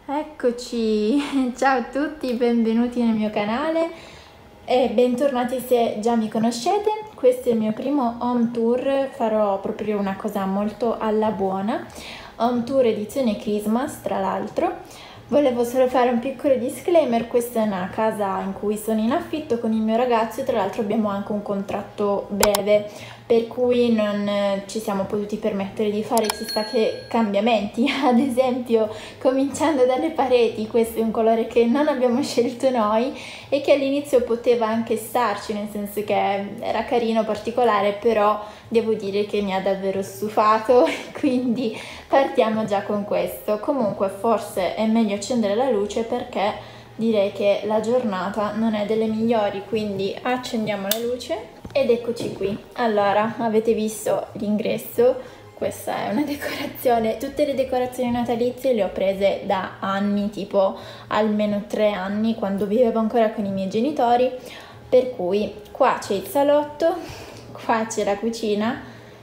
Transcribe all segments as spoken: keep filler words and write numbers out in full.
Eccoci, ciao a tutti, benvenuti nel mio canale e bentornati se già mi conoscete. Questo è il mio primo home tour, farò proprio una cosa molto alla buona, home tour edizione Christmas tra l'altro. Volevo solo fare un piccolo disclaimer, questa è una casa in cui sono in affitto con il mio ragazzo e tra l'altro abbiamo anche un contratto breve, per cui non ci siamo potuti permettere di fare chissà che cambiamenti, ad esempio cominciando dalle pareti. Questo è un colore che non abbiamo scelto noi e che all'inizio poteva anche starci, nel senso che era carino, particolare, però devo dire che mi ha davvero stufato, quindi partiamo già con questo. Comunque forse è meglio accendere la luce perché direi che la giornata non è delle migliori, quindi accendiamo la luce ed eccoci qui. Allora, avete visto l'ingresso, questa è una decorazione, tutte le decorazioni natalizie le ho prese da anni, tipo almeno tre anni, quando vivevo ancora con i miei genitori, per cui qua c'è il salotto, qua c'è la cucina,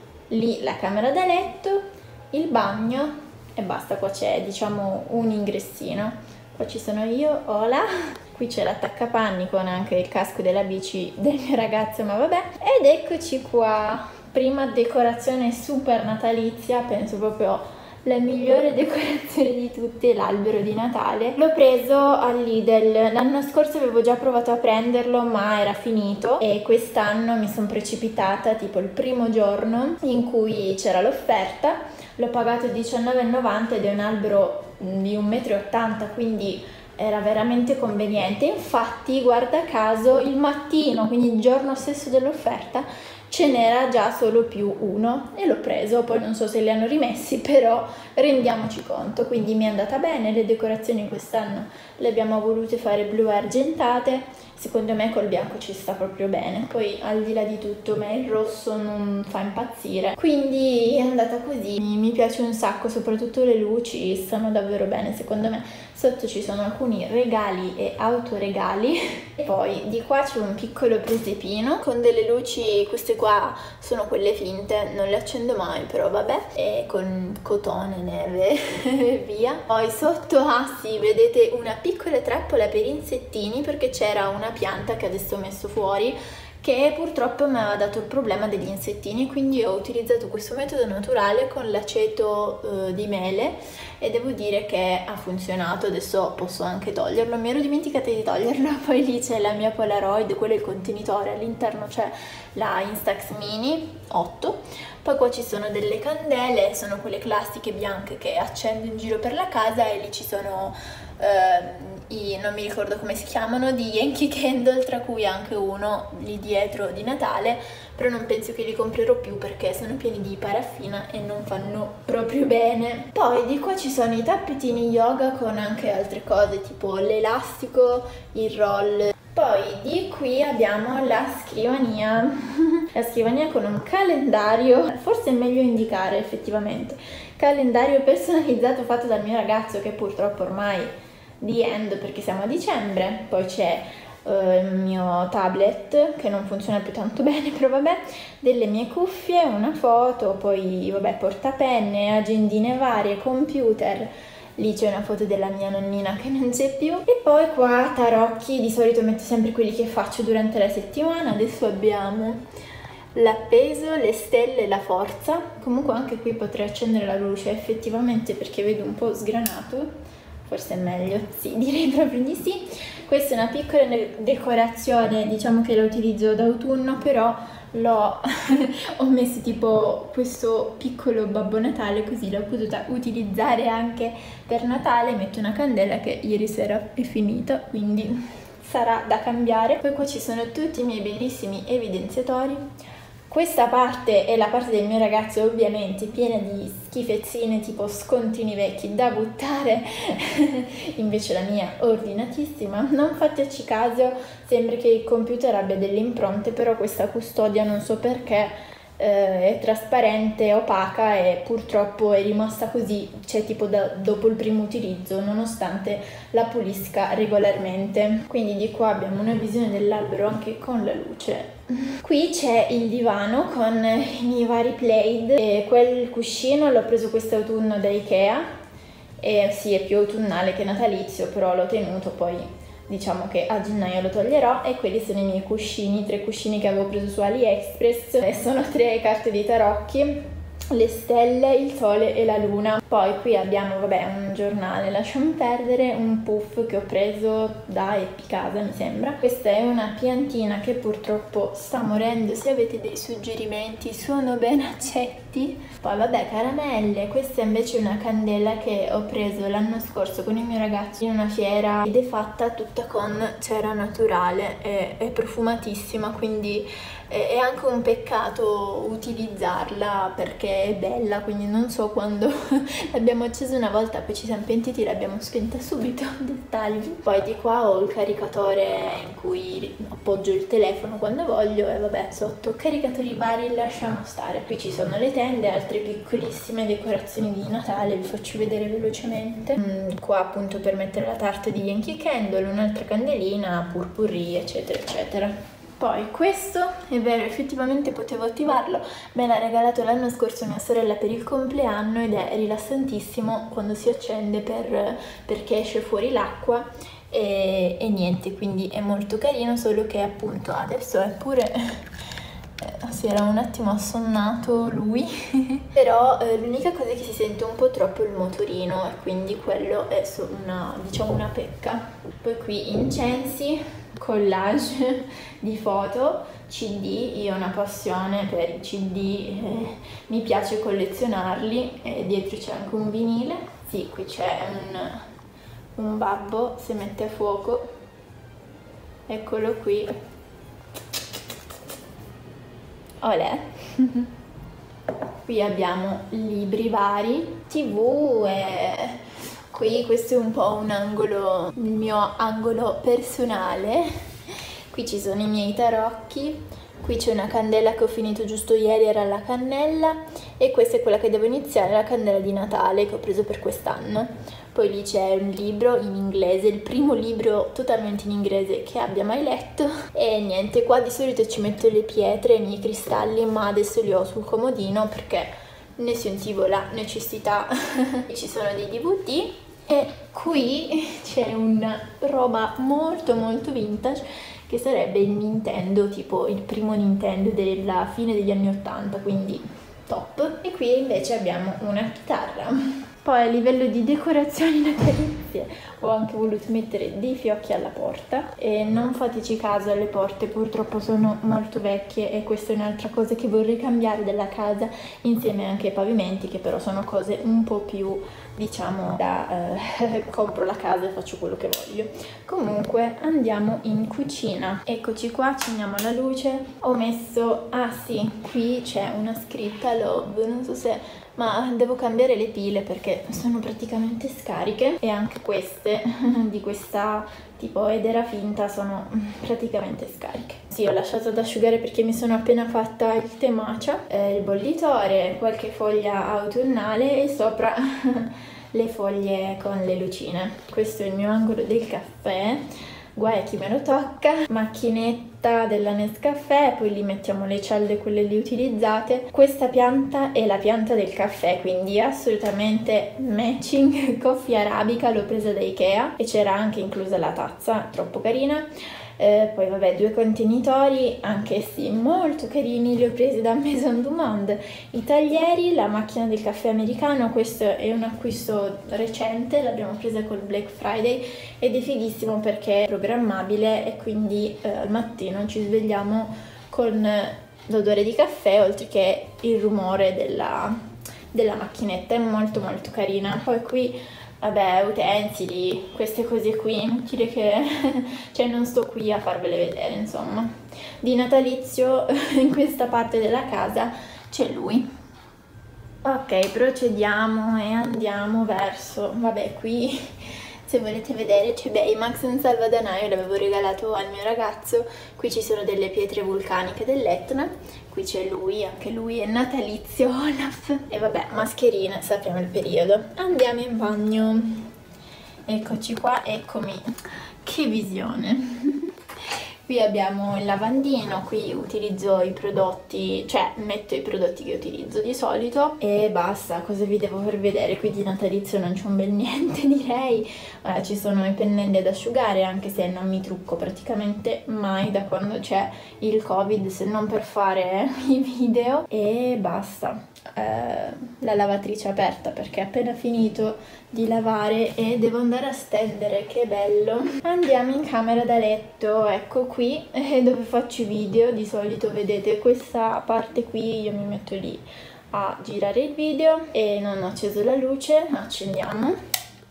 lì la camera da letto, il bagno e basta. Qua c'è, diciamo, un ingressino. Qua ci sono io, hola, qui c'è l'attaccapanni con anche il casco della bici del mio ragazzo, ma vabbè. Ed eccoci qua, prima decorazione super natalizia, penso proprio la migliore decorazione di tutte, l'albero di Natale. L'ho preso al Lidl, l'anno scorso avevo già provato a prenderlo ma era finito e quest'anno mi sono precipitata tipo il primo giorno in cui c'era l'offerta. L'ho pagato diciannove e novanta ed è un albero di un metro e ottanta, quindi era veramente conveniente. Infatti, guarda caso, il mattino, quindi il giorno stesso dell'offerta, ce n'era già solo più uno e l'ho preso. Poi non so se li hanno rimessi, però rendiamoci conto. Quindi mi è andata bene, le decorazioni quest'anno le abbiamo volute fare blu argentate, secondo me col bianco ci sta proprio bene. Poi al di là di tutto, a me il rosso non fa impazzire, quindi è andata così. Mi, mi piace un sacco, soprattutto le luci stanno davvero bene secondo me. Sotto ci sono alcuni regali e autoregali e poi di qua c'è un piccolo presepino con delle luci, queste qua sono quelle finte, non le accendo mai, però vabbè, e con cotone, neve e via. Poi sotto, ah sì, vedete una piccola trappola per insettini perché c'era una pianta che adesso ho messo fuori che purtroppo mi aveva dato il problema degli insettini, quindi ho utilizzato questo metodo naturale con l'aceto eh, di mele e devo dire che ha funzionato. Adesso posso anche toglierlo, mi ero dimenticata di toglierlo. Poi lì c'è la mia Polaroid, quello è il contenitore, all'interno c'è la Instax Mini otto. Poi qua ci sono delle candele, sono quelle classiche bianche che accendo in giro per la casa, e lì ci sono eh, i, non mi ricordo come si chiamano, di Yankee Candle, tra cui anche uno lì dietro di Natale, però non penso che li comprerò più perché sono pieni di paraffina e non fanno proprio bene. Poi di qua ci sono i tappetini yoga con anche altre cose tipo l'elastico, il roll. Poi di qui abbiamo la scrivania, la scrivania con un calendario, forse è meglio indicare effettivamente, calendario personalizzato fatto dal mio ragazzo che purtroppo ormai the end perché siamo a dicembre. Poi c'è uh, il mio tablet che non funziona più tanto bene, però vabbè, delle mie cuffie, una foto, poi vabbè portapenne, agendine varie, computer. Lì c'è una foto della mia nonnina che non c'è più. E poi qua tarocchi, di solito metto sempre quelli che faccio durante la settimana. Adesso abbiamo l'appeso, le stelle e la forza. Comunque anche qui potrei accendere la luce effettivamente perché vedo un po' sgranato. Forse è meglio, sì, direi proprio di sì. Questa è una piccola decorazione, diciamo che la utilizzo d'autunno, però l'ho ho messo tipo questo piccolo Babbo Natale, così l'ho potuta utilizzare anche per Natale. Metto una candela che ieri sera è finita, quindi sarà da cambiare. Poi qua ci sono tutti i miei bellissimi evidenziatori. Questa parte è la parte del mio ragazzo, ovviamente piena di schifezzine tipo scontrini vecchi da buttare, invece la mia ordinatissima. Non fateci caso, sembra che il computer abbia delle impronte, però questa custodia non so perché eh, è trasparente, opaca e purtroppo è rimasta così, cioè tipo da, dopo il primo utilizzo, nonostante la pulisca regolarmente. Quindi di qua abbiamo una visione dell'albero anche con la luce. Qui c'è il divano con i miei vari plaid e quel cuscino l'ho preso quest'autunno da Ikea e sì, è più autunnale che natalizio, però l'ho tenuto, poi diciamo che a gennaio lo toglierò. E quelli sono i miei cuscini, tre cuscini che avevo preso su AliExpress, e sono tre carte di tarocchi, le stelle, il sole e la luna. Poi qui abbiamo, vabbè, un giornale, lasciamo perdere, un puff che ho preso da Epicasa, mi sembra. Questa è una piantina che purtroppo sta morendo, se avete dei suggerimenti sono ben accetti. Poi vabbè, caramelle, questa è invece una candela che ho preso l'anno scorso con il mio ragazzo in una fiera ed è fatta tutta con cera naturale, è, è profumatissima, quindi è anche un peccato utilizzarla perché è bella, quindi non so quando l'abbiamo accesa una volta, poi ci siamo pentiti, l'abbiamo spenta subito, dettagli. Poi di qua ho il caricatore in cui appoggio il telefono quando voglio e vabbè, sotto caricatori vari lasciamo stare. Qui ci sono le tende, altre piccolissime decorazioni di Natale, vi faccio vedere velocemente. Mm, qua appunto per mettere la tarta di Yankee Candle, un'altra candelina, purpurri, eccetera eccetera. Poi questo, è vero, effettivamente potevo attivarlo, me l'ha regalato l'anno scorso mia sorella per il compleanno ed è rilassantissimo quando si accende per, perché esce fuori l'acqua e, e niente, quindi è molto carino, solo che appunto adesso è pure... Eh, si era un attimo assonnato lui, però eh, l'unica cosa è che si sente un po' troppo il motorino e quindi quello è una, diciamo una pecca. Poi qui incensi, collage di foto, C D, io ho una passione per i C D, eh, mi piace collezionarli, e dietro c'è anche un vinile, sì, qui c'è un, un babbo, si mette a fuoco, eccolo qui. Olè. Qui abbiamo libri vari, tv e qui questo è un po' un angolo, il mio angolo personale. Qui ci sono i miei tarocchi, qui c'è una candela che ho finito giusto ieri, era la cannella, e questa è quella che devo iniziare, la candela di Natale che ho preso per quest'anno. Poi lì c'è un libro in inglese, il primo libro totalmente in inglese che abbia mai letto. E niente, qua di solito ci metto le pietre, i miei cristalli, ma adesso li ho sul comodino perché ne sentivo la necessità. Ci sono dei D V D e qui c'è una roba molto molto vintage che sarebbe il Nintendo, tipo il primo Nintendo della fine degli anni ottanta, quindi top. E qui invece abbiamo una chitarra. Poi a livello di decorazioni natalizie ho anche voluto mettere dei fiocchi alla porta e non fateci caso alle porte, purtroppo sono molto vecchie e questa è un'altra cosa che vorrei cambiare della casa, insieme anche ai pavimenti, che però sono cose un po' più, diciamo, da eh, compro la casa e faccio quello che voglio. Comunque andiamo in cucina, eccoci qua, accendiamo la luce. Ho messo, ah sì, qui c'è una scritta love, non so se... ma devo cambiare le pile perché sono praticamente scariche, e anche queste di questa tipo ed era finta sono praticamente scariche. Sì, ho lasciato ad asciugare perché mi sono appena fatta il tè matcha, eh, il bollitore, qualche foglia autunnale e sopra le foglie con le lucine. Questo è il mio angolo del caffè, guai a chi me lo tocca, macchinetta della Nescafè, poi lì mettiamo le cialde, quelle lì utilizzate. Questa pianta è la pianta del caffè, quindi assolutamente matching, coffee arabica, l'ho presa da Ikea e c'era anche inclusa la tazza, troppo carina. Eh, poi vabbè, due contenitori, anch'essi molto carini, li ho presi da Maison du Monde. I taglieri, la macchina del caffè americano, questo è un acquisto recente, l'abbiamo presa col Black Friday ed è fighissimo perché è programmabile e quindi eh, al mattino ci svegliamo con l'odore di caffè oltre che il rumore della, della macchinetta, è molto molto carina. Poi qui vabbè, utensili, queste cose qui, inutile che... cioè non sto qui a farvele vedere, insomma. Di natalizio in questa parte della casa c'è lui. Ok, procediamo e andiamo verso... vabbè, qui se volete vedere c'è Baymax, un salvadanaio, l'avevo regalato al mio ragazzo. Qui ci sono delle pietre vulcaniche dell'Etna. Qui c'è lui, anche lui è natalizio, Olaf. E vabbè, mascherine, sappiamo il periodo. Andiamo in bagno. Eccoci qua, eccomi. Che visione. Qui abbiamo il lavandino, qui utilizzo i prodotti, cioè metto i prodotti che utilizzo di solito e basta. Cosa vi devo far vedere? Qui di natalizio non c'è un bel niente, direi. Eh, ci sono i pennelli ad asciugare, anche se non mi trucco praticamente mai da quando c'è il Covid, se non per fare i video, e basta. Eh, la lavatrice aperta perché è appena finito di lavare e devo andare a stendere, che bello. Andiamo in camera da letto, ecco qui, eh, dove faccio i video. Di solito vedete questa parte qui, io mi metto lì a girare il video e non ho acceso la luce. Accendiamo.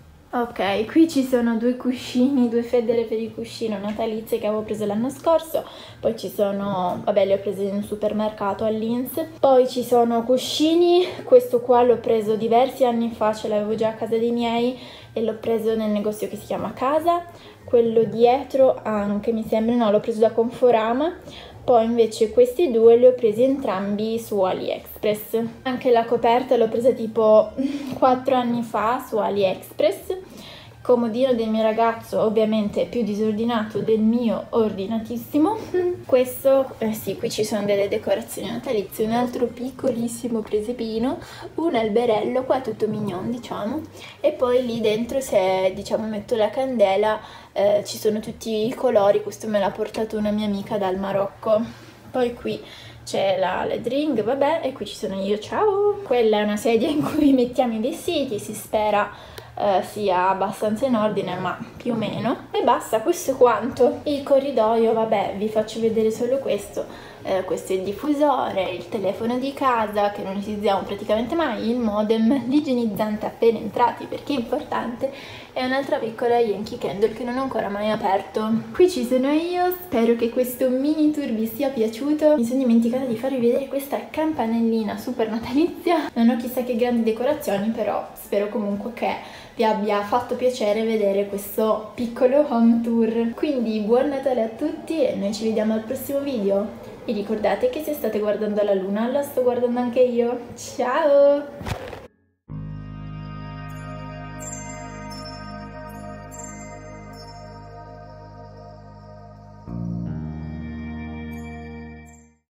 Ok, qui ci sono due cuscini, due federe per il cuscino natalizie che avevo preso l'anno scorso. Poi ci sono, vabbè, li ho presi in un supermercato all'Inns. Poi ci sono cuscini, questo qua l'ho preso diversi anni fa, ce l'avevo già a casa dei miei e l'ho preso nel negozio che si chiama Casa. Quello dietro anche, mi sembra, no, l'ho preso da Conforama. Poi invece questi due li ho presi entrambi su AliExpress. Anche la coperta l'ho presa tipo quattro anni fa su AliExpress. Il comodino del mio ragazzo ovviamente è più disordinato del mio, ordinatissimo. Questo, eh sì, qui ci sono delle decorazioni natalizie, un altro piccolissimo presepino, un alberello, qua tutto mignon diciamo, e poi lì dentro, se diciamo metto la candela, eh, ci sono tutti i colori. Questo me l'ha portato una mia amica dal Marocco. Poi qui c'è la led ring, vabbè, e qui ci sono io, ciao! Quella è una sedia in cui mettiamo i vestiti, si spera Uh, sia abbastanza in ordine, ma più o meno. E basta, questo è quanto. Il corridoio, vabbè, vi faccio vedere solo questo. Uh, questo è il diffusore, il telefono di casa che non utilizziamo praticamente mai, il modem, l'igienizzante appena entrati perché è importante, e un'altra piccola Yankee Candle che non ho ancora mai aperto. Qui ci sono io, spero che questo mini tour vi sia piaciuto. Mi sono dimenticata di farvi vedere questa campanellina super natalizia. Non ho chissà che grandi decorazioni, però spero comunque che vi abbia fatto piacere vedere questo piccolo home tour. Quindi buon Natale a tutti e noi ci vediamo al prossimo video. E ricordate che se state guardando la luna la sto guardando anche io. Ciao!